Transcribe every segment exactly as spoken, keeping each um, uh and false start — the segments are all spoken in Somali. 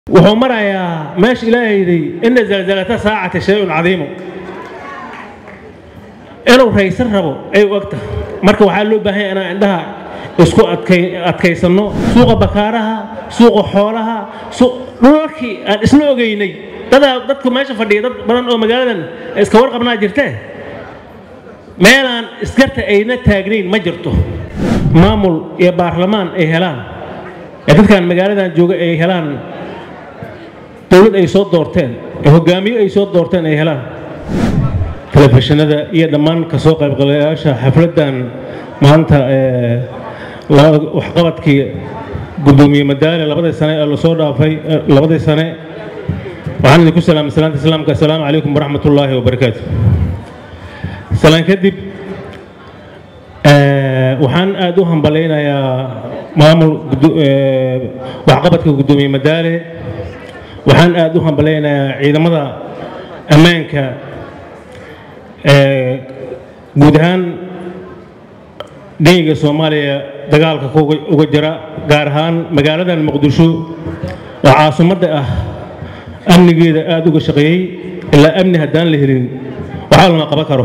wuxuu marayaa meesh ilaahay in zalzalata saacata shay cadiimo inuu raysan rabo ay waqta marka waxa loo baahan yahay inaan indhaha isku adkay adkaysano suuqa bakaaraha suuqa xoolaha dhulkii aan isla ogeynay dad dadku meesha fadhiya dad badan oo magaaladan iska warqabnaa jirtay meelaan iskarta ayna taagnayn ma jirto maamul iyo baarlamaan ay helaan dadkan magaaladan jooga ay helaan dawlad ay soo doorteen hogaamiye ay soo doorteen ay helaan telefishinada iyo dhammaan ka soo qayb galayaasha xafladan maanta ee wax qabadkii gudoomiye madaale labada sano ee la soo dhaafay labada sano waxaan idinku salaamay salaanta islaamka assalaamu calaykum waraxmatullaahi wabarakaatuh salaan kadib ee waxaan aad u hambaleynayaa maamul wax qabadka gudoomiye madaale waxaan aad u hambaleynayaa ciidamada ammaanka ee guud ahaan dhinaca Soomaaliya dagaalka uga jira gaar ahaan magaalada Muqdisho oo caasimadda ah amnigeeda aad uga shaqeeyay ilaa amni hadaan la helin waxa lama qaban karo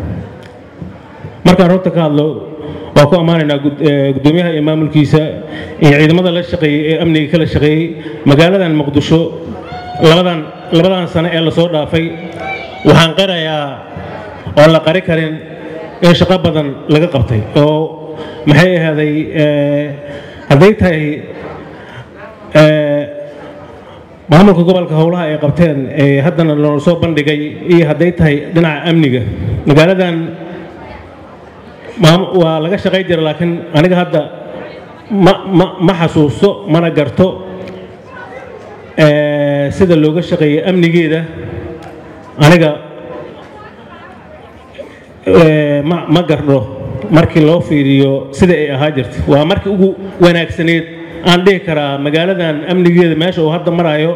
marka runta ka hadlo waa ku amaanaynaa gudoomiyaha iyo maamulkiisa iyo ciidamada la shaqeeyay ee amniga kala shaqeeyay magaalada Muqdisho labadan labadan sano ee la soo dhaafay waxaan qarayaa oo la qari karin in shaqo badan laga qabtay oo maxay ahaday ee haday tahay ee maamulka gobolka howlaha ay qabteen ee haddana loo soo bandhigay iyo haday tahay dhinaca amniga magaaladan waa laga shaqeey jiray laakiin aniga hadda ma ma xasuusto mana garto ee sida looga shaqeeyay amnigeeda aniga ma ma gardo markii loo fiiriyo sida ay ahaa jirtay waa markii ugu wanaagsaneed aan dhihi karaa magaaladan amnigeeda meesha uu hadda marayo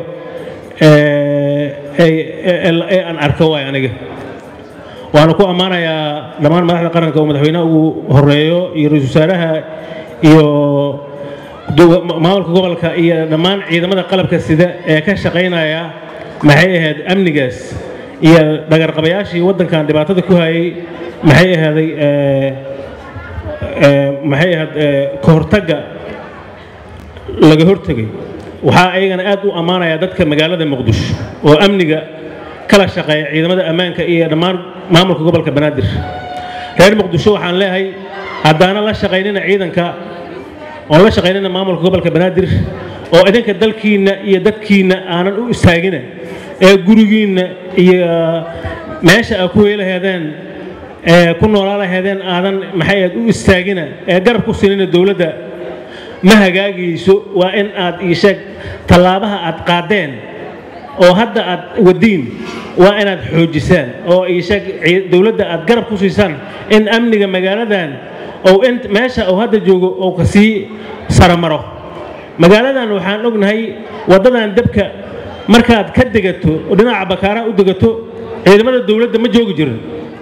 ee ee aan arko way aniga waana ku amaanayaa dhammaan madaxda qaranka oo madaxweynaha ugu horeeyo iyo ra'iisul wasaaraha iyo maamulka gobolka iyo dhammaan ciidamada qalabka sida ee ka shaqeynaya maxay ahayd amnigaas iyo dagar qabayaashii wadankan dhibaatada ku hayay maxay ahaaday ee ee maxay ahayd ka hortaga laga hortagay waxa ayagana aad u amaanaya dadka magaalada Muqdisho oo amniga kala shaqeeya ciidamada ammaanka iyo dhammaan maamulka gobolka Banaadir reer Muqdisho waxaan leeyahay hadana la shaqeynina ciidanka oo la shaqeynina maamulka gobolka Banaadir oo idinka dalkiina iyo dadkiina aanan u istaagina ee gurigiina iyo meesha ay ku heelaheedeen ee ku noolaalaheedeen aadan maxay aad u istaagina ee garab ku siinina dawladda ma hagaagayso waa in aad ii sheeg talaabaha aad qaadeen oo hadda aad wadiin waa inaad xoojisaan oo ii sheeg dawladda aad garab ku siisaan in amniga magaaladan oo in meesha oo hadda joogo oo ka sii saramaro magaaladan waxaan ognahay wadadan dabka markaad ka degato oo dhinaca bakaara u degato ciidamada dawladda ma joogi jirin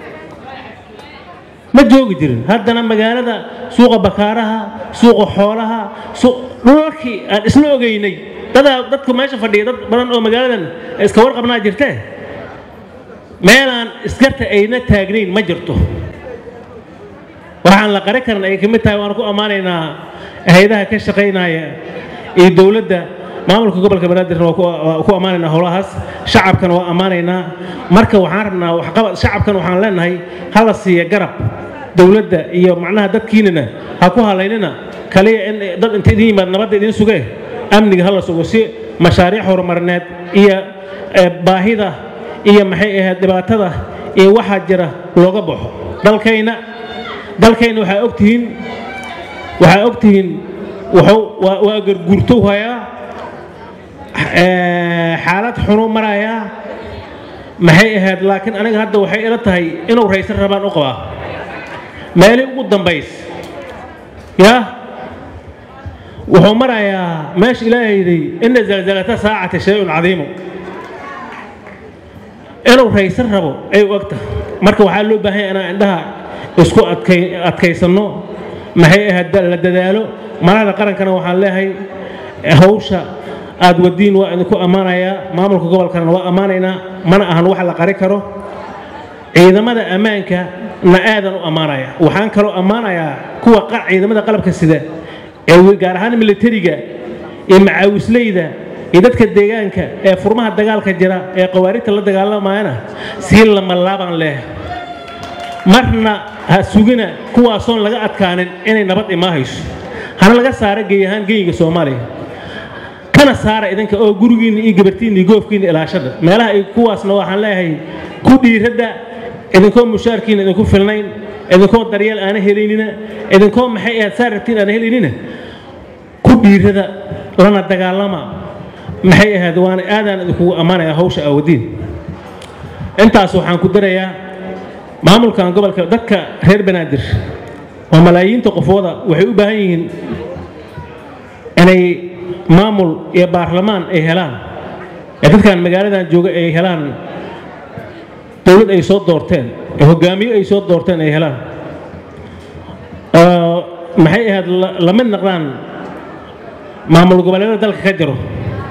ma joogi jirin haddana magaalada suuqa bakaaraha suuqa xoolaha dhulkii aan isla ogeynay dad dadku meesha fadhiya dad badan oo magaaladan iska warqabnaa jirtay meelaan iskarta ayna taagnayn ma jirto waxaan la qari karin ay kamid tahay waan ku amaanaynaa hay'adaha ka shaqeynaya ee dawladda maamulka gobolka Banaadir waa ku amaanaynaa howlahaas shacabkana waa amaanaynaa marka waxaan rabnaa wax qabad shacabkan waxaan leenahay hala siiyo garab dawladda iyo macnaha dadkiinana ha ku haleynina kaliya in dad inta idin yimaad nabad idin sugay amniga hala sugo si mashaariic horumarineed iyo baahida iyo maxay ahayd dhibaatada ee waxa jira looga baxo dalkayna dalkayna waxa ogtihiin waxa ogtihiin wuxuu waa garguurto haya xaalad xunu maraya maxay ahayd laakiin aniga hadda waxay ila tahay inuu raysan rabaan u qabaa meelii ugu dambays ya wuxuu marayaa meesh ilaahay in zalzalata saacata shay cadiimo inuu raysan rabo ay waqta marka waxa loo baahan yahay inaan indhaha isku adkay adkaysano maxay ahayd la dadaalo madaxda qarankana waxaan leeyahay hawsha aad wadiin waa idinku ammaanayaa maamulka gobolkana waa ammaanaynaa mana ahan wax la qari karo ciidamada ammaanka na aadan u ammaanaya waxaan kaloo ammaanayaa kuwa ciidamada qalabka sida ee gaar ahaan militariga ee macaawisleyda ee dadka deegaanka ee furmaha dagaalka jira ee qawaarita la dagaalamayana si lama laaban leh marna ha sugina kuwaasoon laga adkaanin inay nabad imaahayso hana laga saara geeyahaan geeyiga Soomaaliya kana saara idinka oo gurigiina iyo gabartiina iyo goofkiina ilaashada meelaha ay kuwaasna waxaan leeyahay ku dhiirada idinkoo mushaarkiina idinku filnayn idinkoo daryeel aan helaynina idinkoo maxay aad saartiin aan helaynina ku dhiirada lana dagaalama maxay ahayd waan aadan idinku amaanaya hawsha awdiin intaas waxaan ku darayaa maamulkan gobolka dadka reer Banaadir oo malaayiinta qofooda waxay u baahan yihiin inay maamul iyo baarlamaan ay helaan ee dadkan magaaladan jooga ay helaan dawlad ay soo doorteen ee hogaamiye ay soo doorteen ay helaan ee maxay ahayd la mid noqdaan maamul goboleedyada dalka ka jiro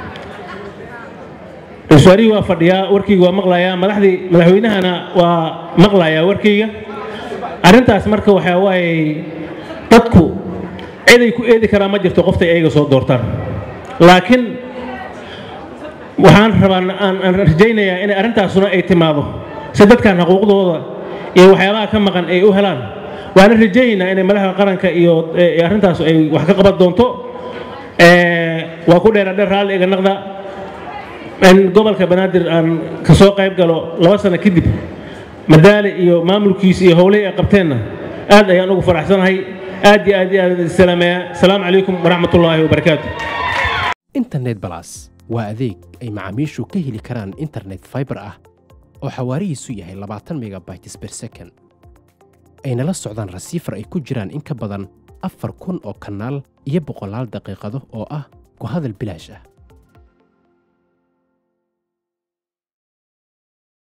iswaari waa fadhiyaa warkiiga waa maqlayaa madaxdii madaxweynahana waa maqlayaa warkiiga arintaas marka waxa waaye dadku cid ay ku eedi karaan ma jirto qofta ayaga soo doortaan laakiin waxaan rabaa aan rajaynayaa in arintaasuna ay timaado si dadkan xuquuqdooda iyo waxyaabaha ka maqan ay u helaan waan rajaynaa in madaxda qaranka iyo arintaas ay wax ka qaban doonto ee waa ku dheeraadheer raali iga naqda in gobolka Banaadir aan ka soo qayb galo laba sano kadib madaali iyo maamulkiisa iyo howlaha ay qabteenna aad ayaan ugu faraxsanahay aad iyo aad iyo salaamaya salaam alaykum waraxmatullaahi wabarakaatuh internet plus waa adeeg ay macaamiishu ka heli karaan internet fiber ah oo xawaarihiisu yahay labaatan megabytes per second ayna la socdaan receiver ay ku jiraan in ka badan afar kun oo kanaal iyo boqolaal daqiiqado oo ah ku hadal bilaash ah